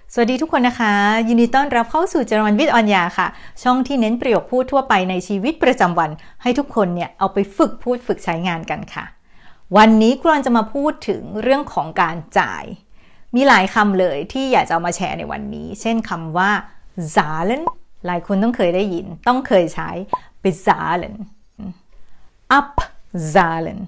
สวัสดีทุกคนนะคะยินดีต้อนรับเข้าสู่เจรมันวิทย์ออนยาค่ะช่องที่เน้นประโยคพูดทั่วไปในชีวิตประจำวันให้ทุกคนเนี่ยเอาไปฝึกพูดฝึกใช้งานกันค่ะวันนี้ครูจะมาพูดถึงเรื่องของการจ่ายมีหลายคำเลยที่อยากจะเอามาแชร์ในวันนี้เช่นคำว่า zahlen หลายคนต้องเคยได้ยินต้องเคยใช้ bezahlen abzahlen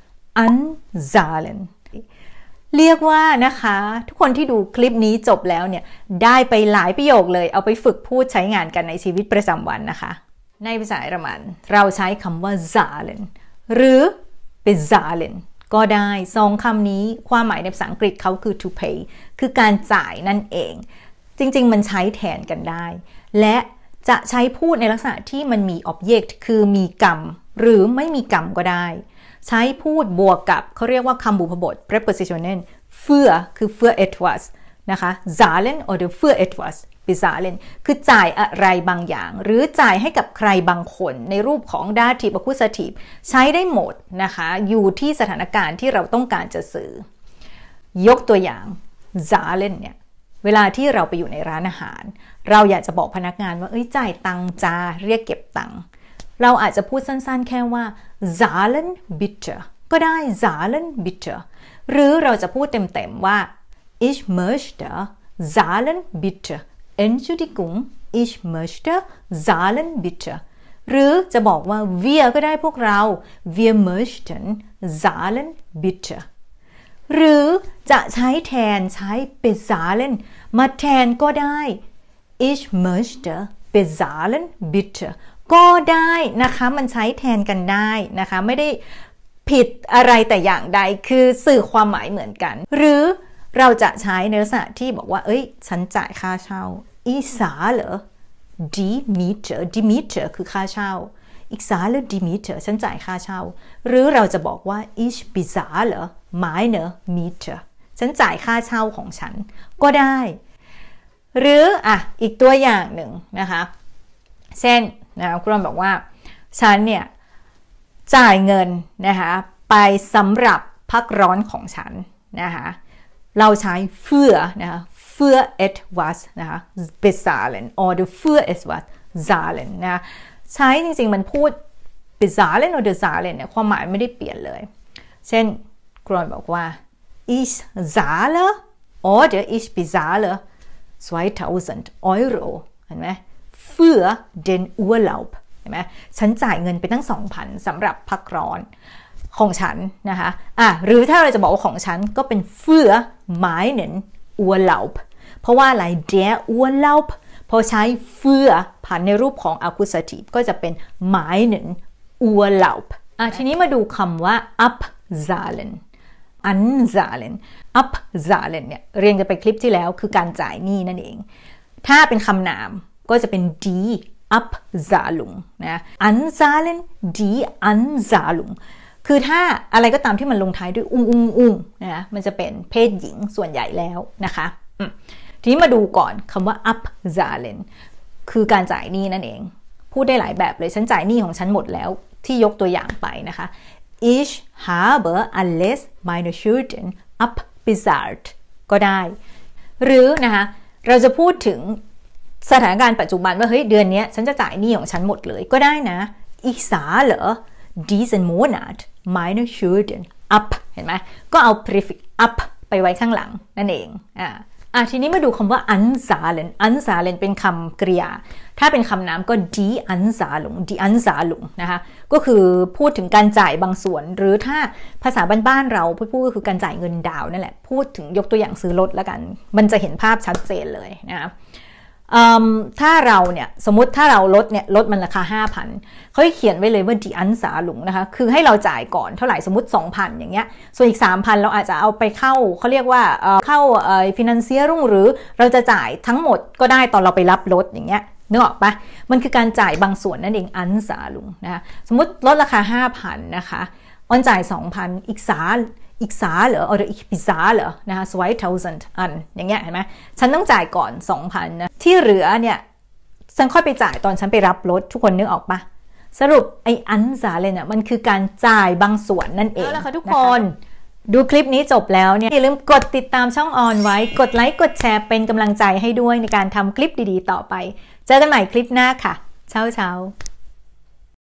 anzahlenเรียกว่านะคะทุกคนที่ดูคลิปนี้จบแล้วเนี่ยได้ไปหลายประโยคเลยเอาไปฝึกพูดใช้งานกันในชีวิตประจำวันนะคะในภาษาเยอรมันเราใช้คำว่า zahlen หรือ bezahlen ก็ได้สองคำนี้ความหมายในภาษาอังกฤษเขาคือ to pay คือการจ่ายนั่นเองจริงๆมันใช้แทนกันได้และจะใช้พูดในลักษณะที่มันมี object คือมีกรรมหรือไม่มีกรรมก็ได้ใช้พูดบวกกับเขาเรียกว่าคำบุพบท prepositionen für คือ für etwas นะคะ zahlen oder für etwas bezahlen คือจ่ายอะไรบางอย่างหรือจ่ายให้กับใครบางคนในรูปของ dative accusative ใช้ได้หมดนะคะอยู่ที่สถานการณ์ที่เราต้องการจะสื่อยกตัวอย่าง zahlen เนี่ยเวลาที่เราไปอยู่ในร้านอาหารเราอยากจะบอกพนักงานว่าจ่ายตังจ้าเรียกเก็บตังเราอาจจะพูดสั้นๆแค่ว่า zahlen bitte ก็ได้ zahlen bitte หรือเราจะพูดเต็มๆว่า ich möchte zahlen bitte Entschuldigung ich möchte zahlen bitte หรือจะบอกว่า wir ก็ได้พวกเรา wir möchten zahlen bitte หรือจะใช้แทนใช้ bezahlen มาแทนก็ได้ ich möchte bezahlen bitteก็ได้นะคะมันใช้แทนกันได้นะคะไม่ได้ผิดอะไรแต่อย่างใดคือสื่อความหมายเหมือนกันหรือเราจะใช้ในลักษณะที่บอกว่าฉันจ่ายค่าเช่า ich zahle die Miete die Miete คือค่าเช่า ich zahle die Miete ฉันจ่ายค่าเช่าหรือเราจะบอกว่า ich bezahle meine Miete ฉันจ่ายค่าเช่าของฉันก็ได้หรืออีกตัวอย่างหนึ่งนะคะเช่นครูรอนบอกว่าฉันเนี่ยจ่ายเงินนะคะไปสำหรับพักร้อนของฉันนะคะเราใช้ für นะคะ für etwas นะคะ bezahlen oder für etwas zahlen นะใช้จริงๆมันพูด bezahlen oder zahlen เนี่ยความหมายไม่ได้เปลี่ยนเลยเช่นครูรอนบอกว่า ich zahle oder ich bezahle 2000 Euro เห็นไหมfür den Urlaub เห็นไหมฉันจ่ายเงินไปตั้ง 2,000 สำหรับพักร้อนของฉันนะคะหรือถ้าเราจะบอกว่าของฉันก็เป็น für meinen Urlaub เพราะว่าอะไร der Urlaub พอใช้ für ผ่านในรูปของ accusative ก็จะเป็น meinen Urlaub ทีนี้มาดูคำว่า abzahlen anzahlen abzahlen เนี่ยเรียนกันไปคลิปที่แล้วคือการจ่ายหนี้นั่นเองถ้าเป็นคำนามก็จะเป็น die Abzahlung นะ anzahlen die Anzahlung คือถ้าอะไรก็ตามที่มันลงท้ายด้วยอุ้งนะมันจะเป็นเพศหญิงส่วนใหญ่แล้วนะคะทีนี้มาดูก่อนคำว่า abzahlen คือการจ่ายหนี้นั่นเองพูดได้หลายแบบเลยฉันจ่ายหนี้ของฉันหมดแล้วที่ยกตัวอย่างไปนะคะ ich habe alles meine Schulden abbezahlt ก็ได้หรือนะคะเราจะพูดถึงสถานการณ์ปัจจุบันว่าเดือนนี้ฉันจะจ่ายหนี้ของฉันหมดเลยก็ได้นะ ich zahle diesen Monat meine Schulden ab เห็นไหมก็เอา prefix up ไปไว้ข้างหลังนั่นเองทีนี้มาดูคำว่า anzahlen anzahlen เป็นคำกริยาถ้าเป็นคำนามก็ die Anzahlung die Anzahlung นะคะก็คือพูดถึงการจ่ายบางส่วนหรือถ้าภาษาบ้านๆเราพูดก็คือการจ่ายเงินดาวนั่นแหละพูดถึงยกตัวอย่างซื้อรถแล้วกันมันจะเห็นภาพชัดเจนเลยนะคะถ้าเราเนี่ยสมมติถ้าเราลดมันราคา 5,000 เขาเขียนไว้เลยว่า die Anzahlung นะคะคือให้เราจ่ายก่อนเท่าไหร่สมมติ 2,000 อย่างเงี้ยส่วนอีก 3,000 เราอาจจะเอาไปเข้าเขาเรียกว่าเข้าFinanzierung หรือเราจะจ่ายทั้งหมดก็ได้ตอนเราไปรับรถอย่างเงี้ยนึกออกปะมันคือการจ่ายบางส่วนนั่นเอง Anzahlung นะคะสมมติลดราคา 5,000 นะคะออนจ่าย 2,000 อีกzahle oder ich bezahle นะคะ2000 อันอย่างเงี้ยเห็นไหมฉันต้องจ่ายก่อน 2,000 นะที่เหลือเนี่ยฉันค่อยไปจ่ายตอนฉันไปรับรถทุกคนนึกออกปะสรุปไอ้ anzahlen เนี่ยมันคือการจ่ายบางส่วนนั่นเองแล้วค่ะทุกคนดูคลิปนี้จบแล้วเนี่ยอย่าลืมกดติดตามช่องออนไว้กดไลค์กดแชร์เป็นกำลังใจให้ด้วยในการทำคลิปดีๆต่อไปเจอกันใหม่คลิปหน้าค่ะเช้า